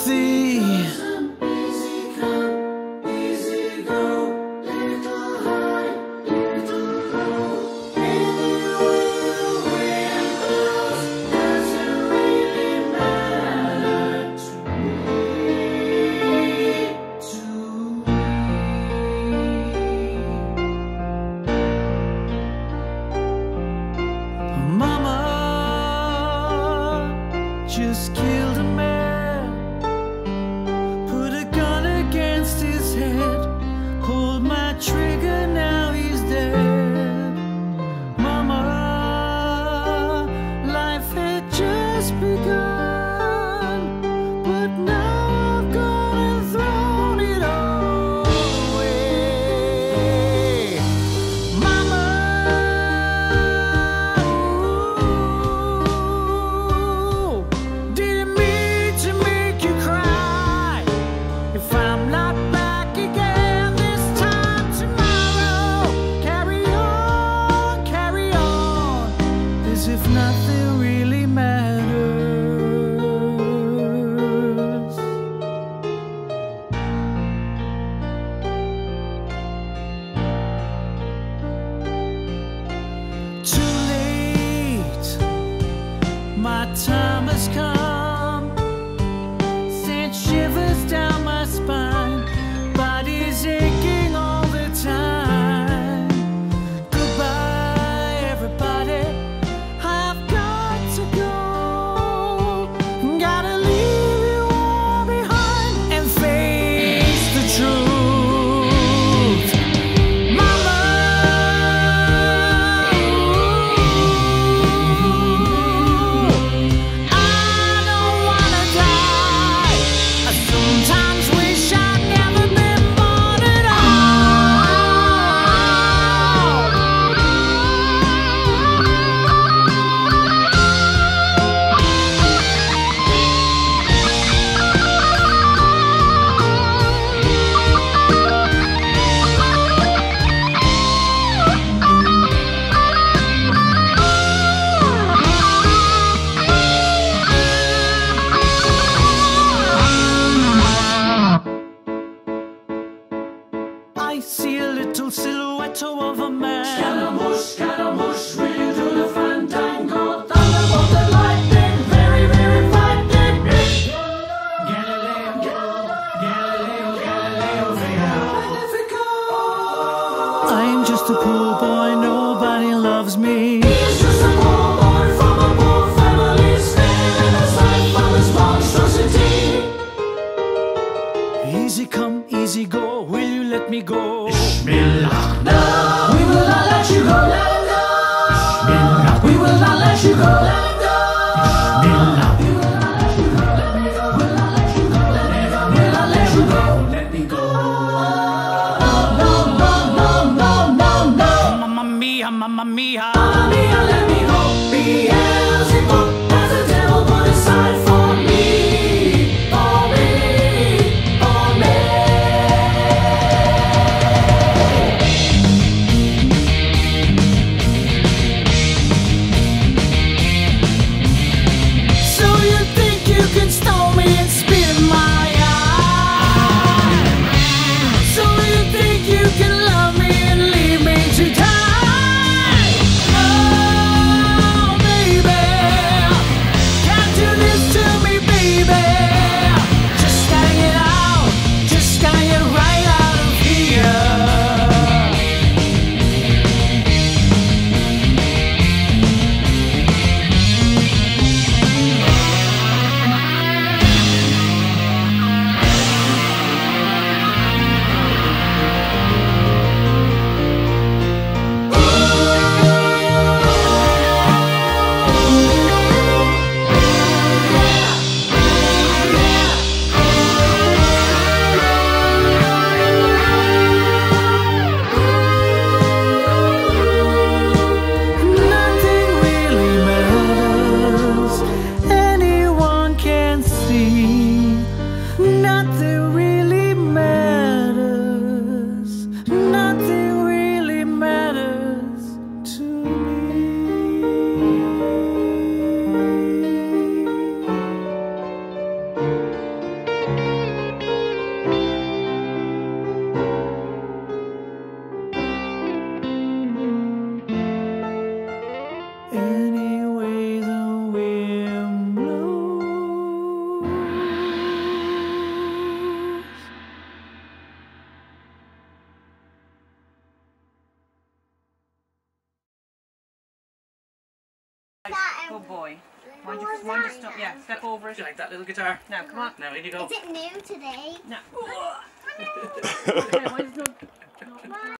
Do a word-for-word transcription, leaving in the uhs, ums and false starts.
sympathy. Mama just killed a man, put a gun against his head, pulled my trigger, now he's dead. Mama, life had just begun, but now I've gone and thrown it all away. Mama, didn't mean to make you cry. If I'm not back again this time tomorrow, carry on, carry on, as if nothing really matters. Too late, my time has come, sent shivers down my spine, body's aching all the time. Goodbye, everybody, I've got to go. Gotta leave you all behind and face the truth. Mama, I don't wanna die. I sometimes wish I'd never been born at I see a little silhouette of a man. Scaramouche, Scaramouche, will you do the fandango? Thunderbolt and lightning, very, very frightening. Galileo, Galileo, Galileo, Magnifico. I'm just a poor boy, nobody loves me. He's just a poor boy from a poor family, staring at life from his monstrosity. Easy come, easy go, will you let me go? Bismillah, no, we will not let you go. Let him go. Bismillah, we will not let you go. Let him go. Bismillah, we will not let you go. Let me go. Will not let you go. Let me go. Will not let you go. Let me go. No, no, no, no, no, no. Mamma mia, mamma mia. Mamma mia, let me go. Beelzebub has a devil put aside for me, for me, for me. So you think you can stone me and spit in my eye? So you think you can love me and leave me to die? Oh, baby, can't do this to Good boy. Mind you, mind you stop. Yeah, step over it. Do you like that little guitar? Now, come on. Now, in you go. Is it new today? No. Okay, mind